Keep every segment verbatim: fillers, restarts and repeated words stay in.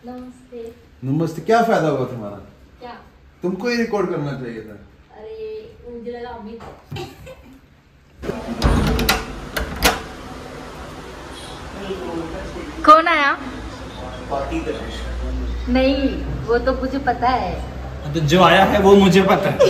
नमस्ते। नमस्ते। क्या फायदा होगा तुम्हारा? क्या? तुमको ही रिकॉर्ड करना चाहिए था। अरे मुझे लगा अमित। कौन आया? नहीं, वो तो मुझे पता है। तो जो आया है वो मुझे पता है।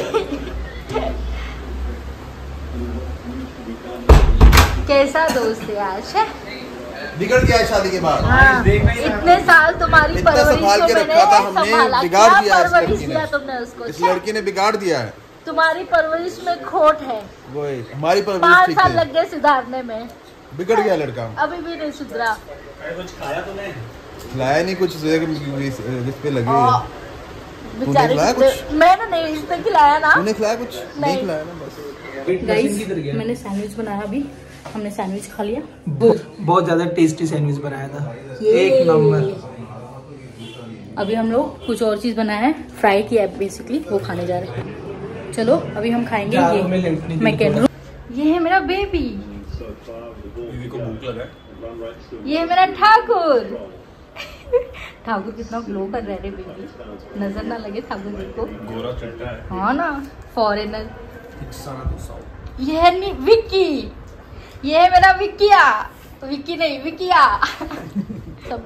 कैसा दोस्त है आज? बिगड़ गया है शादी के बाद। हाँ, इतने साल तुम्हारी परवरिश को मैंने संभाला, बिगाड़ क्या दिया परवरिश दिया तुमने उसको? इस लड़की ने बिगाड़ दिया है। तुम्हारी परवरिश में खोट है। वो हमारी परवरिश पाँच ठीक साल है। लग गए सुधारने में। बिगड़ गया लड़का। अभी भी नहीं सुधरा। कुछ खाया तूने? खिलाया नहीं कुछ, इस पे लगे बेचारे मैंने नहीं इस पे खिलाया ना। तूने खिलाया कुछ? नहीं खिलाया ना बस। गाइस, मैंने सैंडविच बनाया, अभी हमने सैंडविच खा लिया। बहुत ज्यादा टेस्टी सैंडविच बनाया था, एक नंबर। अभी हम लोग कुछ और चीज बनाया है, फ्राई किया है बेसिकली, वो खाने जा रहे हैं। चलो अभी हम खाएंगे ये मैकेन। ये है मेरा बेबी, बीवी को भूख लगा है। ये है मेरा ठाकुर। ठाकुर कितना ग्लो कर रहे हैं बेबी, नजर ना लगे ठाकुर जी को। गोरा चट्टा है। हाँ ना, फॉरेनर। ये है नी विक्की, ये है मेरा विक्किया। विक्की नहीं, विक्किया। सब।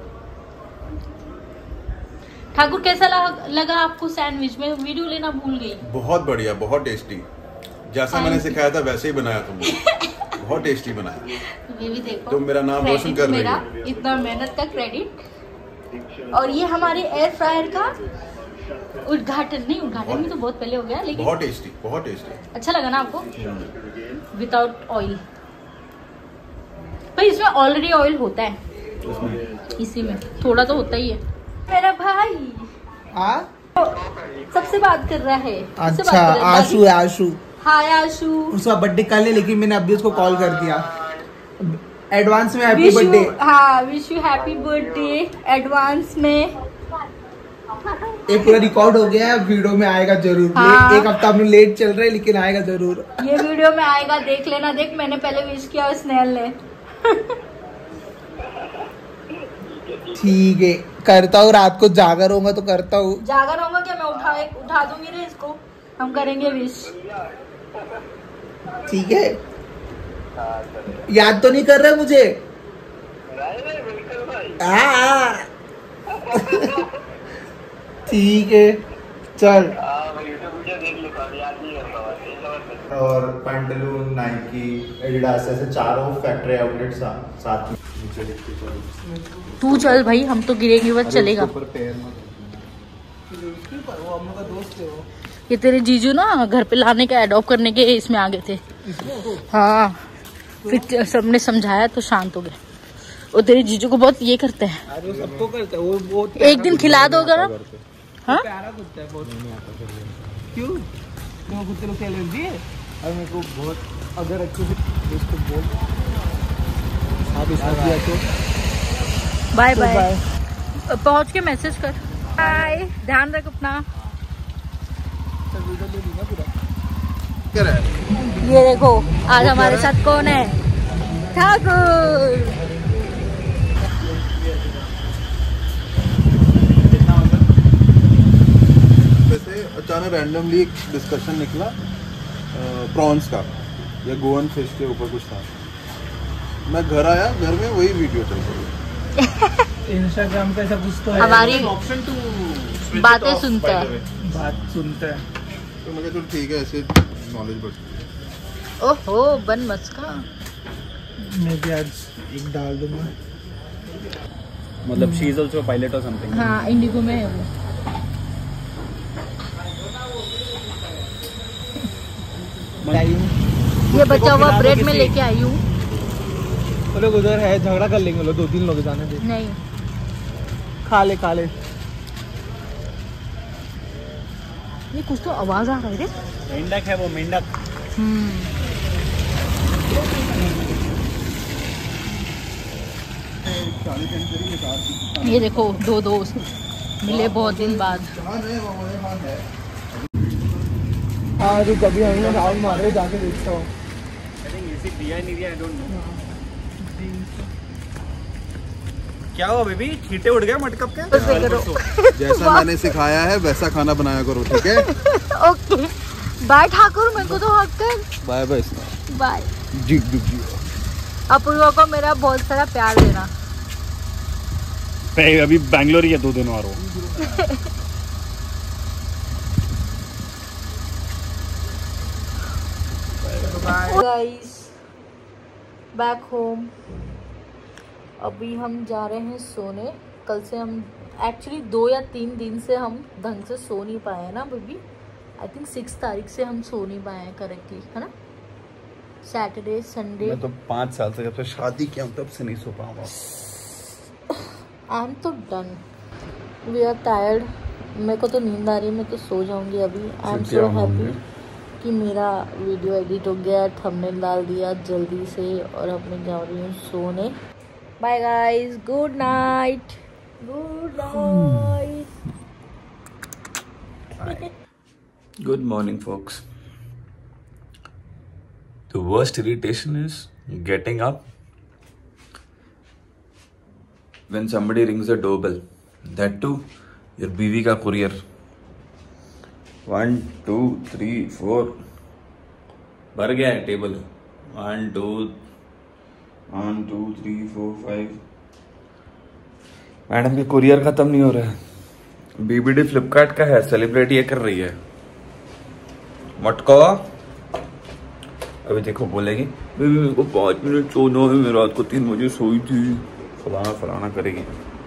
ठाकुर कैसा लगा आपको सैंडविच में? वीडियो लेना भूल गई। बहुत बढ़िया, बहुत टेस्टी। जैसा मैंने सिखाया था वैसे ही बनाया तुमने। बहुत टेस्टी बनाया। ये भी देखो, तुम मेरा नाम रोशन कर रही हो। इतना मेहनत का क्रेडिट। और ये हमारे एयर फ्रायर का उद्घाटन, नहीं उद्घाटन भी तो बहुत पहले हो गया, लेकिन बहुत टेस्टी, बहुत टेस्टी। अच्छा लगा ना आपको? Without oil. पर इसमें ऑलरेडी ऑयल होता है, इसी में थोड़ा तो होता ही है। मेरा भाई आ? सबसे बात कर रहा है। अच्छा, आशु है, आशु। हाय आशु। उसका बर्थडे कल है, लेकिन मैंने अभी उसको कॉल कर दिया एडवांस में। Happy birthday. हाँ, wish you happy birthday advance में। ये पूरा रिकॉर्ड हो गया है, वीडियो में आएगा जरूर। हाँ। एक हफ्ता में लेट चल रहा है, लेकिन आएगा जरूर। ये वीडियो में आएगा, देख लेना। देख, मैंने पहले विश किया और स्नेहल ने। ठीक है, करता हूँ। रात को जागर होगा तो करता हूँ। जागर होगा क्या? मैं उठा उठा दूंगी रे इसको। हम करेंगे विश। ठीक है। याद तो नहीं कर रहे मुझे? हाँ। ठीक है, चल। और पैंटलून, नाइकी, एडिडास, ऐसे चारों फैक्ट्री आउटलेट साथ में। तू चल भाई, हम तो गिरेंगे बस, चलेगा। ये तेरे जीजू ना घर पे लाने का एडॉप्ट करने के इसमें आ गए थे। हाँ, फिर सबने समझाया तो शांत हो गए। वो तेरे जीजू को बहुत ये करते हैं। अरे सबको करते हैं वो, बहुत एक दिन खिला दोगे ना? हाँ, प्यारा कुत्ता है बहुत। क्यों क्यों कुत्ते लोग क्या एलर्जी है? और मेरे को बहुत, अगर अच्छे से इसको बोल दिया तो बाय बाय। पहुंच के मैसेज कर। बाय, ध्यान रख अपना। क्या है? ये देखो, आज हमारे साथ कौन है? ठाकुर। वैसे अचानक रैंडमली एक डिस्कशन निकला प्रॉन्स का या गोवन फिश के ऊपर कुछ था। मैं घर आया, घर में वही वीडियो चल रही। इंस्टाग्राम पे ऐसा कुछ तो है। हमारी ऑप्शन टू बातें सुनते हैं। बात सुनते हैं तो मैं चलो ठीक है, ऐसे नॉलेज बढ़ती है। ओहो, बन मस्का। मैं भी आज एक डाल दूंगा। मतलब शी इज आल्सो पायलट और समथिंग। हाँ, इंडिगो में है वो। ये बचा हुआ ब्रेड में लेके आई हूँ। वो लोग उधर है, झगड़ा कर लेंगे लोग, दो तीन लोग जाने दे। नहीं, खा ले खा ले। ये कुछ तो आवाज आ रही है। मेंढक है वो, मेंढक। हम्म। ये देखो, दो दोस्त मिले बहुत दिन बाद। हाँ, जो कभी हम लोग राउंड मारे, जाके देखता हूँ। आई थिंक इसी दिया नहीं दिया, आई डोंट नो। क्या हुआ बेबी? छींटे उड़ गया मटकप के? जैसा मैंने सिखाया है वैसा खाना बनाया करो, ठीक है? ओके बाय ठाकुर, मेरे को तो हक कर। बाय बाय बाय जी जी जी। अपूर्वा को मेरा बहुत सारा प्यार देना। अभी बैंगलोर ही है, दो दिन और हो। Guys back home. अभी हम जा रहे हैं सोने। कल से हम एक्चुअली दो या तीन दिन से हम ढंग से सो नहीं पाए हैं ना बेबी। आई थिंक सिक्स तारीख से हम सो नहीं पाए हैं करेक्टली, है ना? Saturday Sunday. मैं तो पाँच साल से, जब से शादी किया हूँ तब से नहीं सो पाऊंगा। आई एम तो डन, वी आर टायर्ड। मेरे को तो नींद आ रही है, मैं तो सो जाऊंगी अभी। आई एम सो हैप्पी कि मेरा वीडियो एडिट हो गया, थंबनेल डाल दिया जल्दी से, और अब मैं जा रही हूँ सोने। Bye guys, good night. Good night. Good morning, folks. The worst irritation is getting up when somebody rings the doorbell. That too, your बीवी का courier. One, two, three, four. भर गया है table. One, two, one, two, three, four, five. Madam की courier खत्म नहीं हो रहा है। बीबीडी फ्लिपकार्ट का है, सेलिब्रेट ये कर रही है। मटका अभी देखो बोलेगी बेबी मेरे को पाँच मिनट सोना है, मैं रात को तीन बजे सोई थी, फलाना फलाना करेगी।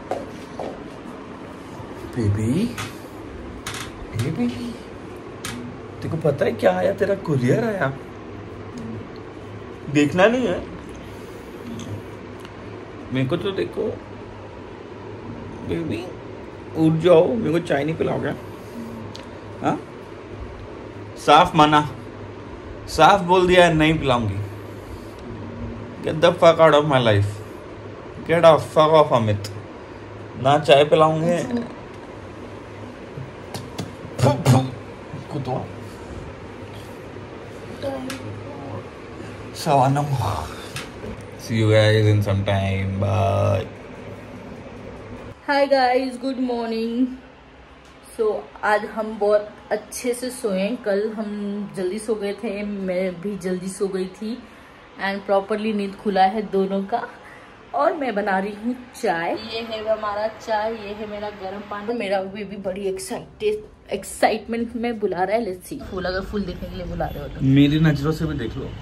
बेबी बेबी देखो पता है क्या आया, तेरा कुरियर आया, देखना नहीं है मेरे को तो। देखो बेबी उठ जाओ, मेरे को चाय नहीं पिलाओगे? हाँ साफ मना, साफ बोल दिया है नहीं पिलाऊंगी। Get the fuck out of my life, get off fuck off Amit. ना चाय पिलाऊंगे कुत्ता सवानम। See you guys in some time. Bye. Hi guys, good morning. So आज हम बहुत अच्छे से सोए। कल हम जल्दी सो गए थे, मैं भी जल्दी सो गई थी, एंड प्रॉपरली नींद खुला है दोनों का। और मैं बना रही हूँ चाय। ये है हमारा चाय, ये है मेरा गर्म पानी। मेरा बेबी बड़ी एक्साइटेड एक्साइटमेंट में बुला रहा है। लेट्स सी, फूल अगर फूल देखने के लिए बुला रहे हो तो मेरी नजरों से भी देख लो।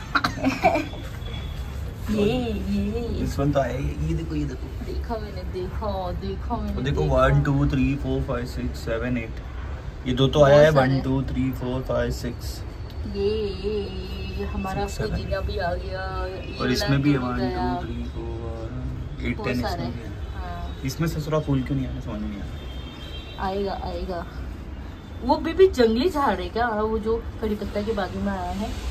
ये ये इस वन तो आया, ये देखो ये देखो देखा मैंने, देखा देखा मैंने। देखो one two three four five six seven eight, ये दो तो आया है। One two three four five six, ये ये हमारा पुदीना भी आ गया, और इसमें भी one two three four eight ten इसमें भी है। हाँ। इसमें ससुरा फूल क्यों नहीं आया, समझ नहीं आया। आएगा आएगा। वो बेबी जंगली झाड़ है क्या, वो जो कड़ी पत्ता के बाजू में आया है?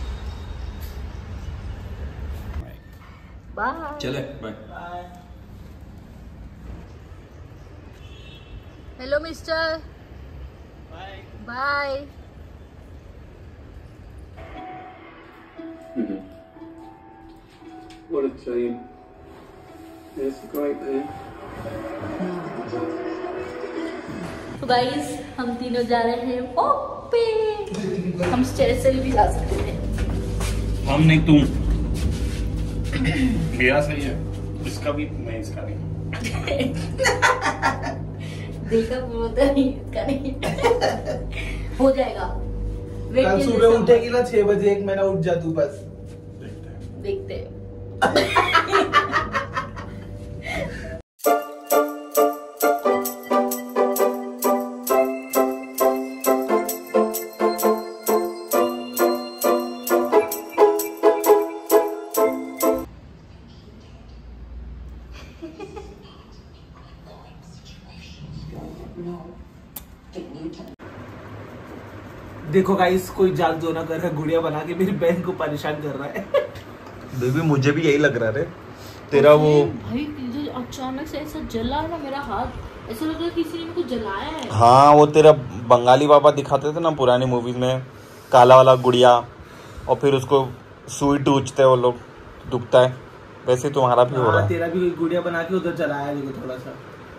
बाय। चले bye. Hello mister. Bye bye. What a shame. It's great man. तो गाइस हम तीनों जा रहे हैं वॉक पे। हम स्टेयर से भी जा सकते थे। हम नहीं, तुम। मेरा सही है, इसका भी, मैं इसका नहीं। देखा बोलता नहीं, इसका नहीं। हो जाएगा। कल सुबह उठेगी ना छह बजे, एक महीना उठ जा तू बस। देखते हैं। देखो गाइस, कोई जाग जो ना कर रहा है, गुड़िया बना के मेरी बहन को परेशान कर रहा है। बेबी मुझे भी यही लग रहा है तेरा वो भाई अचानक से ऐसा जला ना मेरा हाथ, ऐसा लग रहा है किसी ने मुझे जलाया है। हाँ वो तेरा बंगाली बाबा दिखाते थे ना पुरानी मूवीज में, काला वाला गुड़िया, और फिर उसको सुई टूचते वो लोग, दुखता है। वैसे तुम्हारा भी हो रहा हाँ, है। तेरा भी गुड़िया बना के उधर चलाया देखो थोड़ा सा।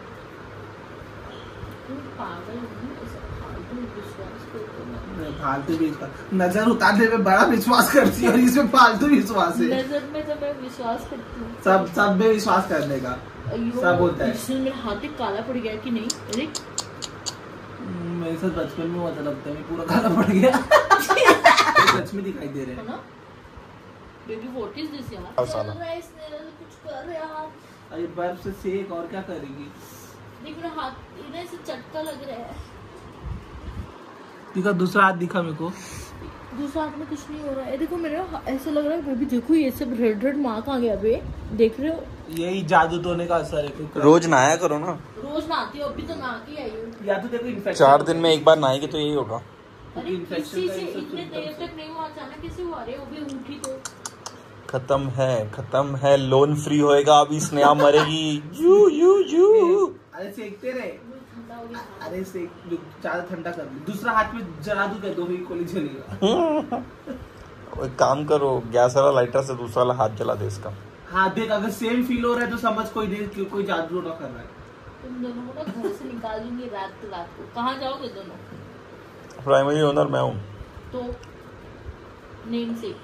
फालतू विश्वास, नजर उतारने में बड़ा विश्वास करती है और इसमें फालतू विश्वास है। नजर में तो मैं विश्वास करती हूँ, सब सब में विश्वास करने का सब होता है। इसमें मेरा हाथ एक काला पड़ गया कि नहीं? अरे मेरे साथ बचपन में हुआ था, लगता है मैं पूरा काला पड़ गया। सच में दिखाई दे रहे हैं। बेबी व्हाट इज दिस यार? अब साला। चल रहा है इसने, कुछ कर यार। अरे बर्फ से सेक और क्या करेगी? देख मेरा हाथ इधर से चटका लग रहा है। दिखा दूसरा हाथ दिखा मेरे को। दूसरा हाथ में कुछ नहीं हो रहा है। देखो मेरा ऐसा लग रहा है बेबी, देखो ये सब रेड रेड मार्क आ गया बे, देख रहे हो? यही जादू टोने का असर है। रोज नहाया करो ना। रोज नहाती हो, अभी तो नहा के आई हूँ। या तो देखो इन्फेक्शन चार दिन में एक बार नहाएगी तो यही होगा। अरे इन्फेक्शन किसी का से ये सब इतने symptoms देर तक नहीं हुआ, अचानक कैसे हुआ? अरे वो भी उठी तो। खत्म है, खत्म है, लोन फ्री होएगा अभी, स्नेहा मरेगी। You you you. अरे सेकते रहे। ठंडा हो गया। अरे सेक ज्यादा ठंडा कर दे। दूसरा हाथ में जला दूं क्या? दो ही कोली जलेगा। एक काम करो, गैस वाला लाइटर से दूसरा वाला हाथ जला दे इसका। हाँ देख, अगर सेम फील हो रहा है तो समझ कोई नहीं, कोई जादू ना कर रहा है। तुम दोनों को ना घर से निकाल दूंगी रात रात को। कहाँ जाओगे दोनों? प्राइमरी ओनर मैं हूँ। तो नेम से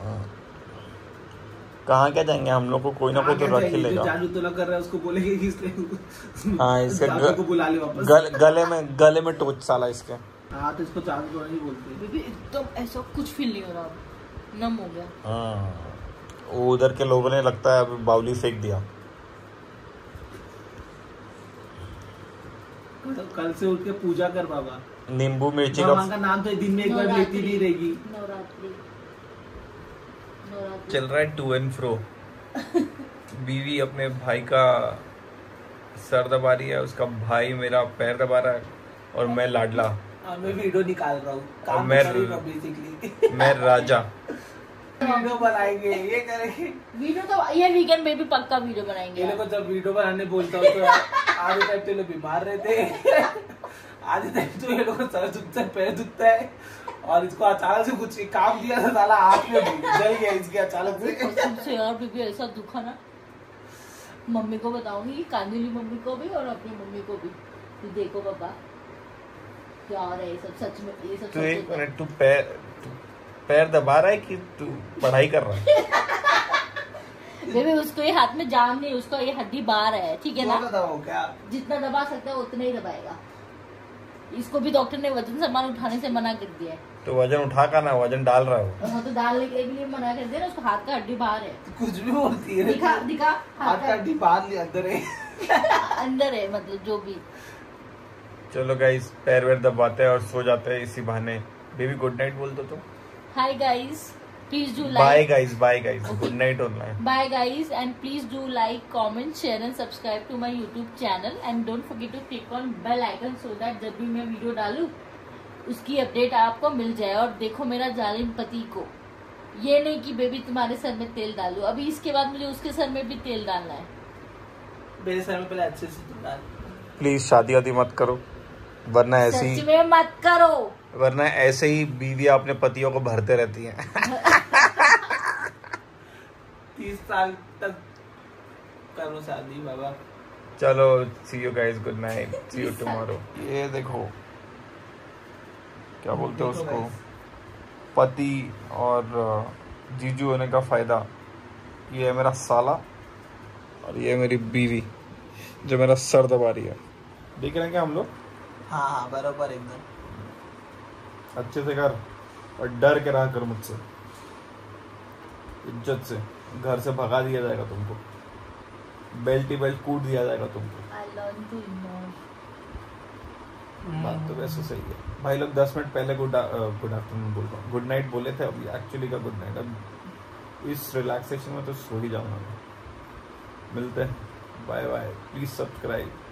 कहाँ क्या जाएंगे हम लोग को, कोई ना कोई तो रख ही लेगा। जादू तो ना कर रहा है उसको बोलेंगे कि इसलिए हाँ, इसके जादू को बुला ले वापस। गल, गले में गले में टोच साला इसके। हाँ तो इसको जादू तो नहीं बोलते। बेबी एकदम ऐसा कुछ फील नहीं हो रहा, अब नम हो गया। हाँ, वो उधर के लोगों ने लगता है अभी बावली फेंक दिया। कल से उठ के पूजा कर बाबा। नींबू मिर्ची भगवान का का नाम तो दिन में एक बार लेती नहीं रहेगी। नवरात्रि नवरात्रि चल रहा है टू एंड फ्रो। बीवी अपने भाई का सर दबा रही है, उसका भाई मेरा पैर दबा रहा है, और मैं लाडला। और मैं वीडियो निकाल रहा हूँ, काम मैं- कर रही हूँ बेसिकली। मैं राजा। वीडियो बनाएंगे, ये करेंगे। वीडियो तो ये वीकेंड में भी पक्का वीडियो बनाएंगे ये यार। लोग जब वीडियो बनाने बोलता हूँ तो आधे टाइम तो ये लोग बीमार रहते हैं, आधे टाइम तो ये लोग को सर दुखता है, पैर दुखता है, और इसको अचानक से कुछ काम दिया था, साला आँख में जल गया इसके अचानक से। कसम से यार बेबी ऐसा दुखा ना, मम्मी को बताऊंगी, कांदुली मम्मी को भी और अपनी मम्मी को भी। तू देखो पापा क्या हो रहा है, ये सब सच में, ये सब तू सच एक होता है। मिनट, तू पैर तू पैर दबा रहा है कि तू पढ़ाई कर रहा है? बेबी उसको ये हाथ में जान नहीं, उसको ये हड्डी बाहर है, ठीक है ना? तो दबाओ क्या? जितना दबा सकता है उतना ही दबाएगा। इसको भी डॉक्टर ने वजन सामान उठाने से मना कर दिया है। तो वजन उठा का ना, वजन डाल रहा है। हाँ तो डालने के लिए मना कर दिया ना, उसको हाथ का हड्डी बाहर है। कुछ भी बोलती है। दिखा दिखा हाथ का हड्डी बाहर ले, अंदर है। अंदर है, मतलब जो भी। चलो गाइस, पैर वैर दबाते हैं और सो जाते हैं इसी बहाने। बेबी गुड नाइट बोल दो तो। Hi guys, please do bye like, guys, bye guys, good night online. Bye guys, and please do like, comment, share and subscribe to my YouTube channel, and don't forget to click on bell icon so that जब भी मैं video डालूं उसकी update आपको मिल जाए। और देखो मेरा जालिम पति को, ये नहीं कि बेबी तुम्हारे सर में तेल डालू, अभी इसके बाद मुझे उसके सर में भी तेल डालना है। मेरे सर में पहले अच्छे से तुम डाल। प्लीज शादी वादी मत करो, वरना ऐसे सच ही में मत करो, वरना ऐसे ही बीवियां अपने पतियों को भरते रहती हैं। तीस साल तक करो शादी बाबा। चलो, see you guys, good night, see you tomorrow. ये देखो क्या बोलते हैं उसको, पति और जीजू होने का फायदा। ये है मेरा साला और ये है मेरी बीवी जो मेरा सर दबा रही है। देख रहे हैं क्या हम लोग? हाँ हाँ बराबर एकदम। अच्छे से कर और डर के रहा कर मुझसे, इज्जत से। घर से भगा दिया जाएगा तुमको, बेल्ट ही बेल्ट कूट दिया जाएगा तुमको। I learn to ignore. बात तो वैसे सही है भाई लोग। दस मिनट पहले गुड गुड आफ्टरनून बोल रहा हूँ, गुड नाइट बोले थे, अभी एक्चुअली का गुड नाइट। अब इस रिलैक्सेशन में तो सो ही जाऊंगा मैं। मिलते हैं, बाय बाय, प्लीज सब्सक्राइब।